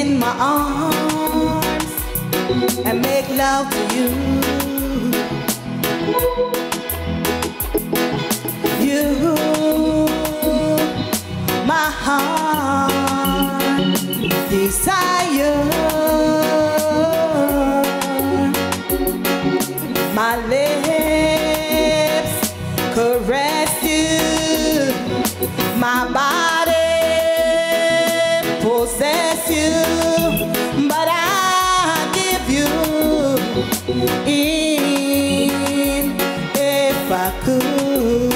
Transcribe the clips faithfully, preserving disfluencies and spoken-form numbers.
in my arms and make love to you. You, my heart desire, my lips caress you, my body possess you, but I give you in if I could.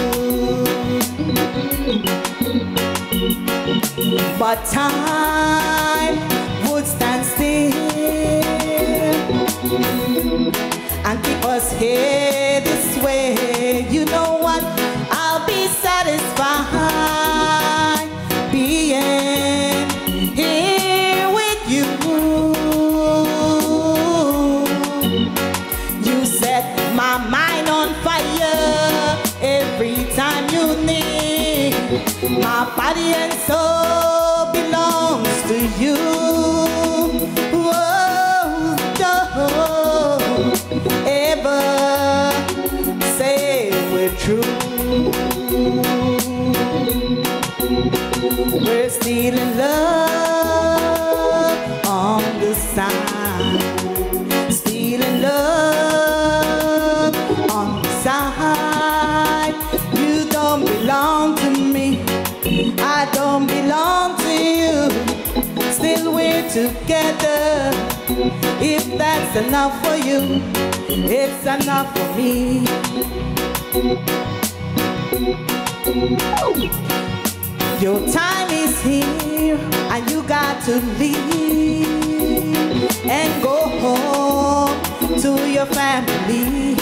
But time would stand still and keep us here this way. You know what? I'll be satisfied being here with you. You set my mind on fire every time you need. My body and soul belongs to you. Whoa, don't ever say we're true. We're still in love on the side. Still in love on the side. You don't belong to me, I don't belong to you. Still we're together. If that's enough for you, it's enough for me. Your time is here and you got to leave and go home to your family.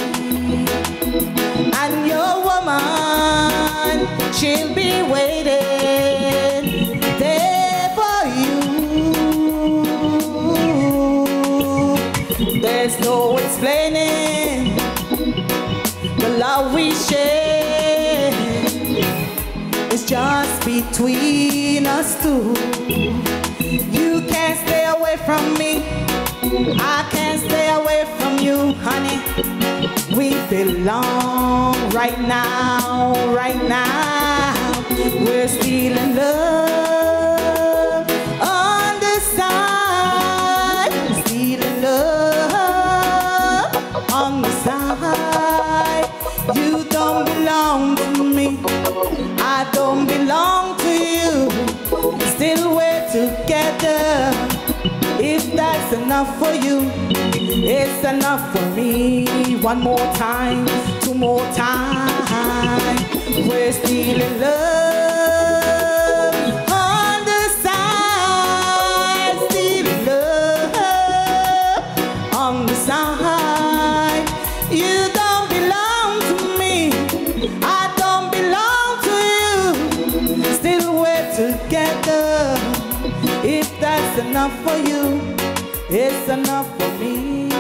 And your woman, she'll be waiting there for you. There's no explaining the love we share. It's just between us two. You can't stay away from me, I can't stay away from you, honey. We belong right now, right now. We're still in love on the side. Still in love on the side. You don't belong to me, I don't belong to you. Still we're together. If that's enough for you, it's enough for me. One more time, two more time. We're still in love on the side. Still in love on the side. You don't belong to me, I don't belong to you. Still we're together. If that's enough for you, it's enough for me.